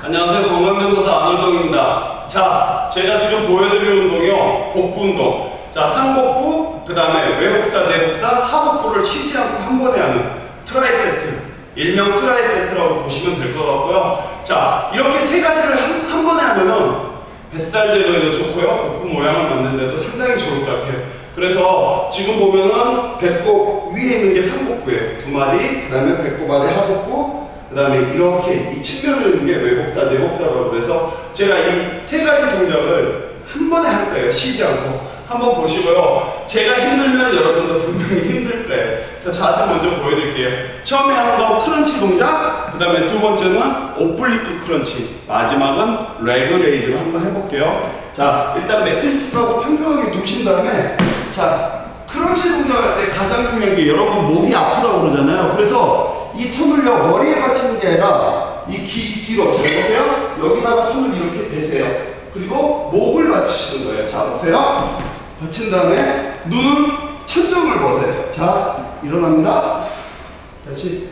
안녕하세요. 건강면도사 안월동입니다. 자, 제가 지금 보여드릴 운동이요. 복부 운동. 자, 상복부, 그 다음에 외복사, 내복사, 하복부를 쉬지 않고 한 번에 하는 트라이세트. 일명 트라이세트라고 보시면 될 것 같고요. 자, 이렇게 세 가지를 한 번에 하면은 뱃살 제거에도 좋고요. 복부 모양을 만드는데도 상당히 좋을 것 같아요. 그래서 지금 보면은 배꼽 위에 있는 게 상복부예요. 두 마디, 그 다음에 배꼽 아래 하복부, 그 다음에 이렇게 이 측면을 있는 게 외복사, 내복사라고 그래서 제가 이 세 가지 동작을 한 번에 할 거예요. 쉬지 않고. 한번 보시고요. 제가 힘들면 여러분도 분명히 힘들 거예요. 자, 자세 먼저 보여드릴게요. 처음에 하는 건 크런치 동작, 그 다음에 두 번째는 오플리크 크런치, 마지막은 레그 레이즈로 한번 해볼게요. 자, 일단 매트리스하고 평평하게 누우신 다음에, 자, 크런치 동작을 할 때 가장 중요한 게 여러분 목이 아프다고 그러잖아요. 그래서 이 손을요, 머리에 받치는 게 아니라 이 뒤로, 자, 보세요. 여기다가 손을 이렇게 대세요. 그리고 목을 받치시는 거예요. 자, 보세요. 받친 다음에 눈은 천정을 보세요. 자, 일어납니다. 다시.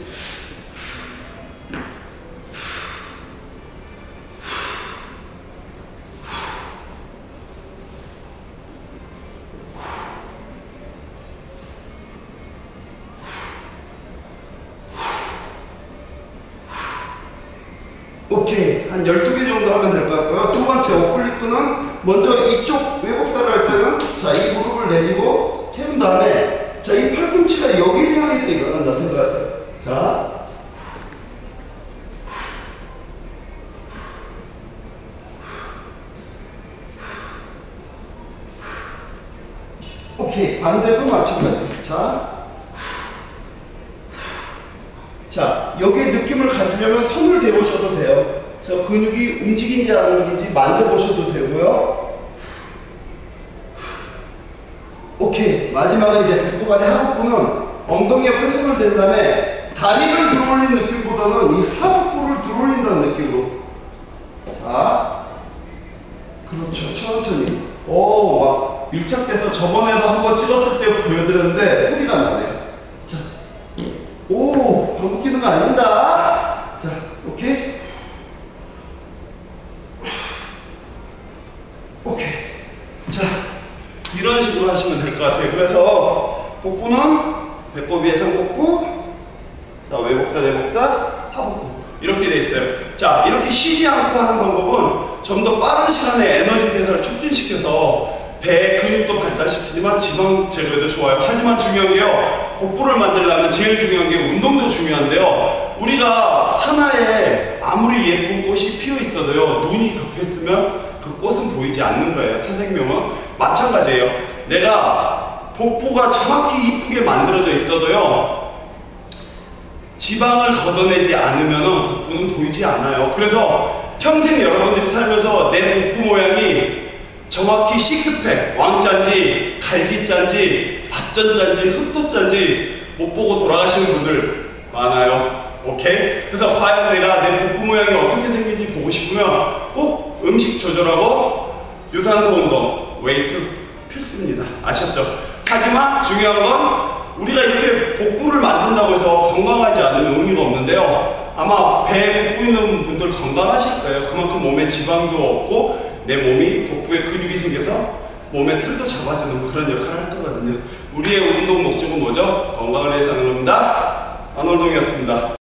오케이. 한 12개 정도 하면 될 것 같고요. 두 번째 오플리크는 먼저 이쪽 외복사를 할 때는 자, 이 무릎을 내리고 세운 다음에 자, 이 팔꿈치가 여기를 향해서 일어난다 생각하세요. 자. 오케이. 반대도 마찬가지. 자, 여기에 느낌을 가지려면 손을 대보셔도 돼요. 그래서 근육이 움직인지 안 움직인지 만져보셔도 되고요. 오케이. 마지막에 이제 배꼽 아래 하복부는 엉덩이 옆에 손을 댄 다음에 다리를 들어올린 느낌보다는 이 하복부를 들어올린다는 느낌으로. 자, 그렇죠. 천천히. 오, 막 밀착돼서 저번에도 한번 찍었을 때 보여드렸는데 소리가 나네요. 자, 오, 방구 끼는 거 아닙니다. 자, 오케이. 오케이. 자, 이런 식으로 하시면 될 것 같아요. 그래서 복부는 배꼽 위에 상복부, 자, 외복사, 내복사, 하복부 이렇게 돼 있어요. 자, 이렇게 쉬지 않고 하는 방법은 좀 더 빠른 시간에 에너지 대사를 촉진시켜서 배 근육도 발달시키지만 지방 제거에도 좋아요. 하지만 중요한 게요, 복부를 만들려면 제일 중요한 게 운동도 중요한데요, 우리가 산하에 아무리 예쁜 꽃이 피어 있어도요, 눈이 덮여 있으면 그 꽃은 보이지 않는 거예요. 새 생명은 마찬가지예요. 내가 복부가 정확히 이쁘게 만들어져 있어도요, 지방을 걷어내지 않으면 복부는 보이지 않아요. 그래서 평생 여러분들이 살면서 내 복부 모양이 정확히 식스팩, 왕자인지 갈지자인지 밭전자인지 흑토자인지 못 보고 돌아가시는 분들 많아요. 오케이? 그래서 과연 내가 내 복부 모양이 어떻게 생긴지 보고 싶으면 꼭 음식 조절하고 유산소 운동, 웨이트 필수입니다. 아셨죠? 하지만 중요한 건 우리가 이렇게 복부를 만든다고 해서 건강하지 않으면 의미가 없는데요, 아마 배에 복부 있는 분들 건강하실 거예요. 그만큼 몸에 지방도 없고 내 몸이 복부에 근육이 생겨서 몸의 틀도 잡아주는 그런 역할을 할 거거든요. 우리의 운동 목적은 뭐죠? 건강을 위해서 하는 겁니다. 안월동이었습니다.